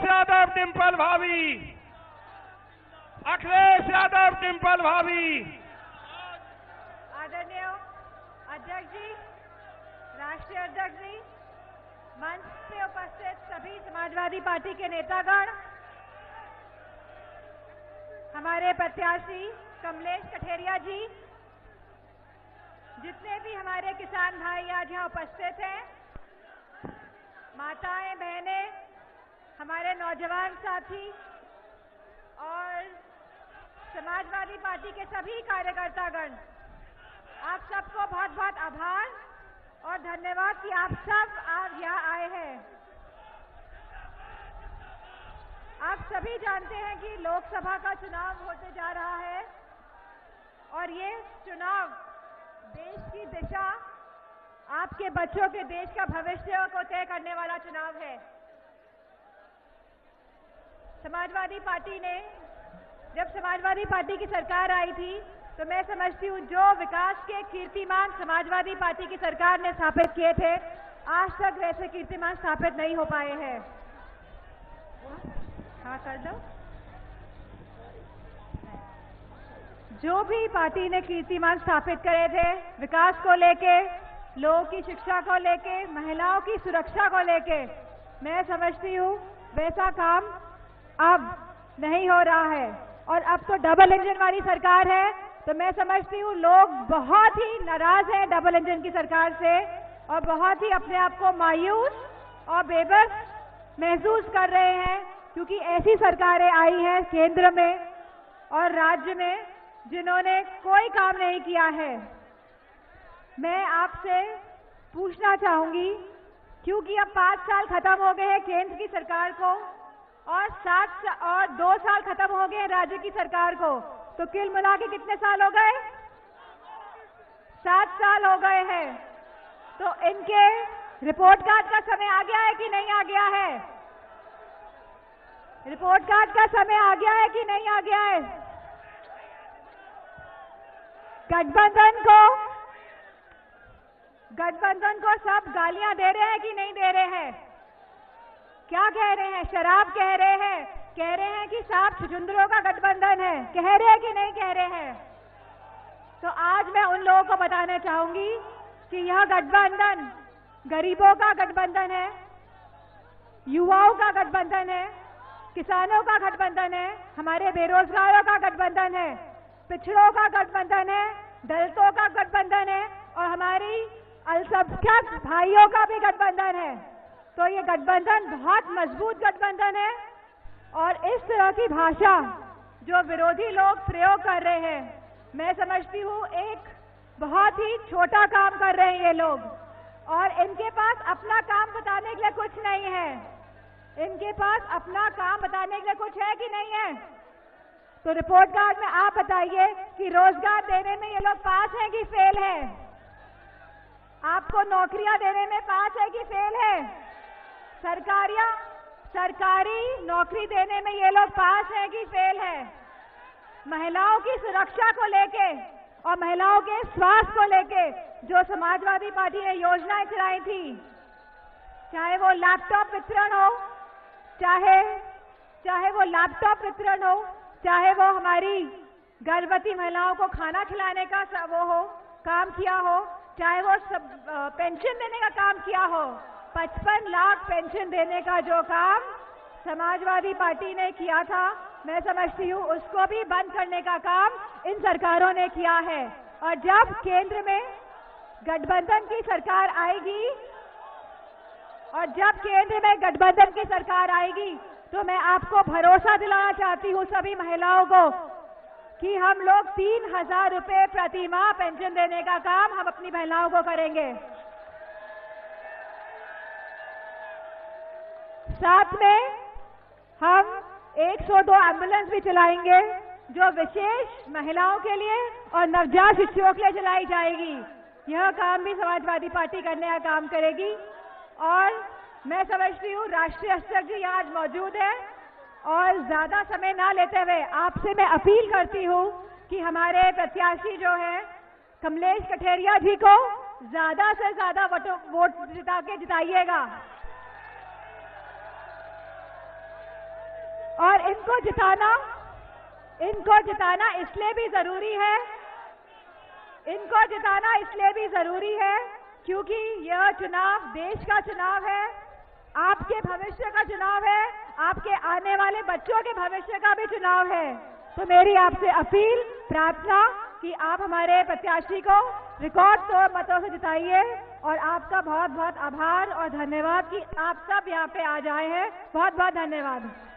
अखिलेश यादव डिंपल भाभी, अखिलेश यादव डिंपल भाभी। आदरणीय अध्यक्ष जी, राष्ट्रीय अध्यक्ष जी, मंच पे उपस्थित सभी समाजवादी पार्टी के नेतागण, हमारे प्रत्याशी कमलेश कठेरिया जी, जितने भी हमारे किसान भाई आज यहाँ उपस्थित हैं, माताएं, बहनें, हमारे नौजवान साथी और समाजवादी पार्टी के सभी कार्यकर्तागण, आप सबको बहुत बहुत आभार और धन्यवाद कि आप सब आज यहाँ आए हैं। आप सभी जानते हैं कि लोकसभा का चुनाव होते जा रहा है और ये चुनाव देश की दिशा, आपके बच्चों के देश का भविष्य को तय करने वाला चुनाव है। समाजवादी पार्टी ने, जब समाजवादी पार्टी की सरकार आई थी तो मैं समझती हूँ जो विकास के कीर्तिमान समाजवादी पार्टी की सरकार ने स्थापित किए थे, आज तक वैसे कीर्तिमान स्थापित नहीं हो पाए हैं। हाँ कर दो। जो भी पार्टी ने कीर्तिमान स्थापित करे थे विकास को लेके, लोगों की शिक्षा को लेके, महिलाओं की सुरक्षा को लेके, मैं समझती हूँ वैसा काम अब नहीं हो रहा है। और अब तो डबल इंजन वाली सरकार है, तो मैं समझती हूँ लोग बहुत ही नाराज हैं डबल इंजन की सरकार से और बहुत ही अपने आप को मायूस और बेबस महसूस कर रहे हैं, क्योंकि ऐसी सरकारें आई हैं केंद्र में और राज्य में जिन्होंने कोई काम नहीं किया है। मैं आपसे पूछना चाहूंगी, क्योंकि अब 5 साल खत्म हो गए हैं केंद्र की सरकार को और 2 साल खत्म हो गए हैं राज्य की सरकार को, तो कुल मिला के कितने साल हो गए? 7 साल हो गए हैं। तो इनके रिपोर्ट कार्ड का समय आ गया है कि नहीं आ गया है? रिपोर्ट कार्ड का समय आ गया है कि नहीं आ गया है? गठबंधन को सब गालियां दे रहे हैं कि नहीं दे रहे हैं? क्या कह रहे हैं? शराब कह रहे हैं, कह रहे हैं कि साहब छुछुंदरों का गठबंधन है, कह रहे हैं कि नहीं कह रहे हैं? तो आज मैं उन लोगों को बताना चाहूंगी कि यह गठबंधन गरीबों का गठबंधन है, युवाओं का गठबंधन है, किसानों का गठबंधन है, हमारे बेरोजगारों का गठबंधन है, पिछड़ों का गठबंधन है, दलितों का गठबंधन है और हमारी अल्पसंख्यक भाइयों का भी गठबंधन है। तो ये गठबंधन बहुत मजबूत गठबंधन है और इस तरह की भाषा जो विरोधी लोग प्रयोग कर रहे हैं, मैं समझती हूँ एक बहुत ही छोटा काम कर रहे हैं ये लोग और इनके पास अपना काम बताने के लिए कुछ नहीं है। इनके पास अपना काम बताने के लिए कुछ है कि नहीं है? तो रिपोर्ट कार्ड में आप बताइए कि रोजगार देने में ये लोग पास हैं कि फेल है? आपको नौकरियां देने में पास है कि फेल है? सरकारी नौकरी देने में ये लोग पास हैं कि फेल है? महिलाओं की सुरक्षा को लेके और महिलाओं के स्वास्थ्य को लेके जो समाजवादी पार्टी ने योजनाएं चलाई थी, चाहे वो लैपटॉप वितरण हो, चाहे वो लैपटॉप वितरण हो, चाहे वो हमारी गर्भवती महिलाओं को खाना खिलाने का वो हो काम किया हो, चाहे वो पेंशन देने का काम किया हो, 55 लाख पेंशन देने का जो काम समाजवादी पार्टी ने किया था, मैं समझती हूँ उसको भी बंद करने का काम इन सरकारों ने किया है। और जब केंद्र में गठबंधन की सरकार आएगी तो मैं आपको भरोसा दिलाना चाहती हूँ सभी महिलाओं को कि हम लोग 3,000 रुपए प्रति माह पेंशन देने का काम हम अपनी महिलाओं को करेंगे। साथ में हम 102 एम्बुलेंस भी चलाएंगे जो विशेष महिलाओं के लिए और नवजात शिशुओं के लिए चलाई जाएगी। यह काम भी समाजवादी पार्टी करने का काम करेगी। और मैं समझती हूँ राष्ट्रीय अध्यक्ष जी आज मौजूद है और ज्यादा समय ना लेते हुए आपसे मैं अपील करती हूँ कि हमारे प्रत्याशी जो है कमलेश कठेरिया जी को ज्यादा से ज्यादा वोट जिता के जिताइएगा। और इनको जिताना इसलिए भी जरूरी है, इनको जिताना इसलिए भी जरूरी है क्योंकि यह चुनाव देश का चुनाव है, आपके भविष्य का चुनाव है, आपके आने वाले बच्चों के भविष्य का भी चुनाव है। तो मेरी आपसे अपील, प्रार्थना कि आप हमारे प्रत्याशी को रिकॉर्ड तोड़ मतों से जिताइए और आपका बहुत बहुत आभार और धन्यवाद कि आप सब यहाँ पे आ जाए हैं। बहुत बहुत धन्यवाद।